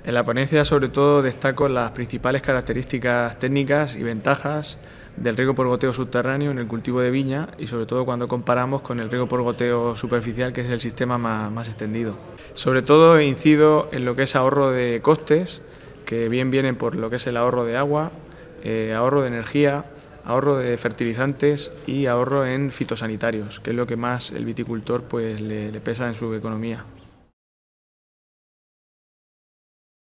En la ponencia, sobre todo, destaco las principales características técnicas y ventajas del riego por goteo subterráneo en el cultivo de viña y sobre todo cuando comparamos con el riego por goteo superficial, que es el sistema más extendido. Sobre todo incido en lo que es ahorro de costes, que bien vienen por lo que es el ahorro de agua, ahorro de energía, ahorro de fertilizantes y ahorro en fitosanitarios, que es lo que más el viticultor le pesa en su economía.